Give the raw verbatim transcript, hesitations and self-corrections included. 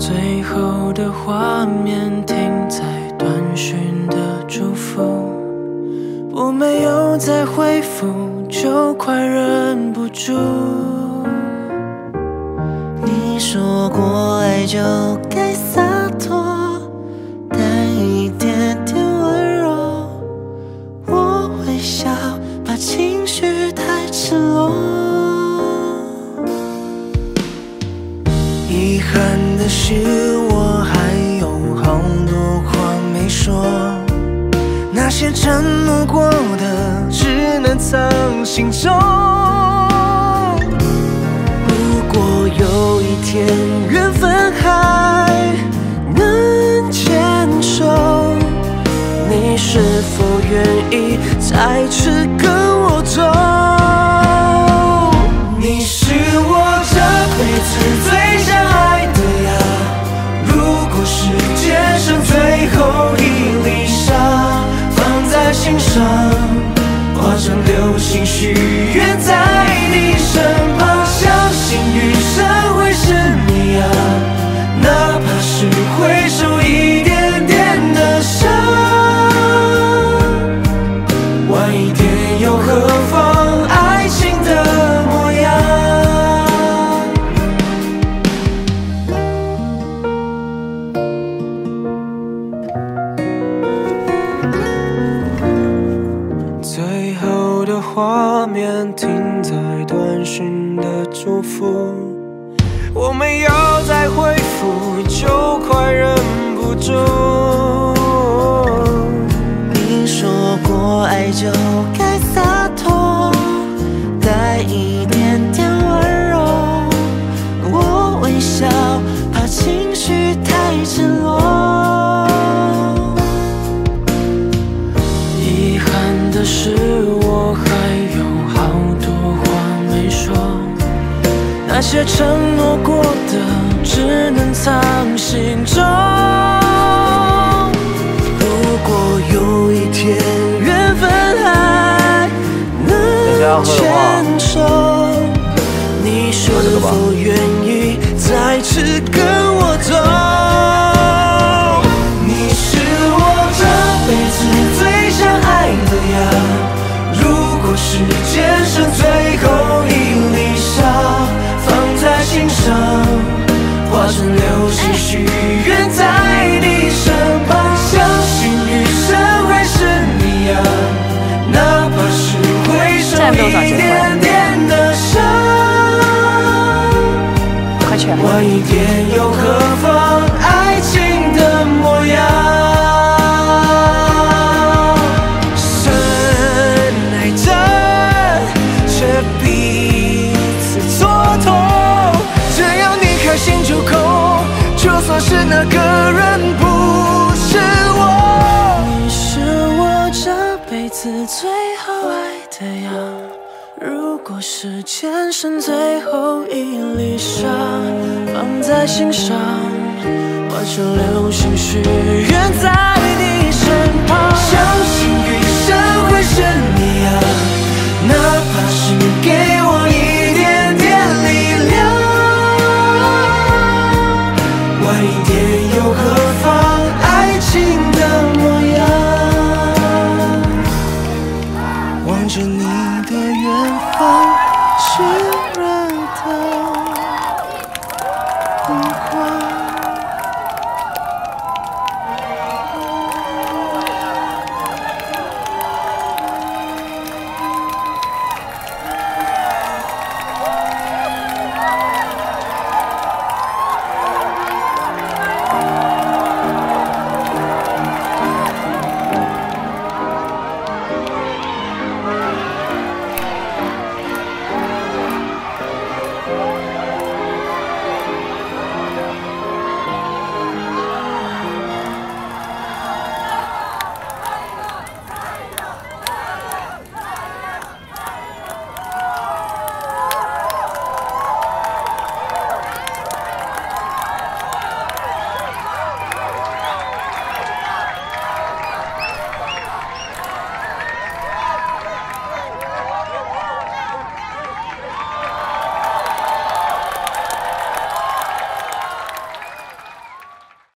最后的画面停在短讯的祝福，我没有再回复，就快忍不住。 你说过爱就该洒脱，带一点点温柔。我微笑，怕情绪太赤裸。遗憾的是，我还有好多话没说，那些承诺过的，只能藏心中。如果有一天缘分还能牵手，你是否愿意再次跟我走？你是我这辈子最想爱的呀，如果世界剩最后一粒沙，放在心上，化成流星许愿在你身旁，相信余生会是你啊，哪怕是会受一点点的伤，晚一点又何妨，爱情的模样。 最后的画面停在短讯的祝福，我没有再回复，就快忍不住。 你说过爱就该洒脱，带一点点温柔。我微笑，怕情绪太赤裸。 遗憾的是，我还有好多话没说，那些承诺过的，只能藏心中。 如果有一天缘分还能牵手，你是否愿意再次跟我走？你是我这辈子最想爱的呀，如果世间剩最后一粒沙，放在心上，化成流星许愿在你身旁，相信余生会是你呀，哪怕是会受一点点的伤，晚一点又何妨，爱情的模样。深爱着，却彼此蹉跎，只要你开心就够，就算是那个人不是我。 你是我这辈子最后爱的呀，如果时间剩最后一粒沙，放在心上，化成流星许愿在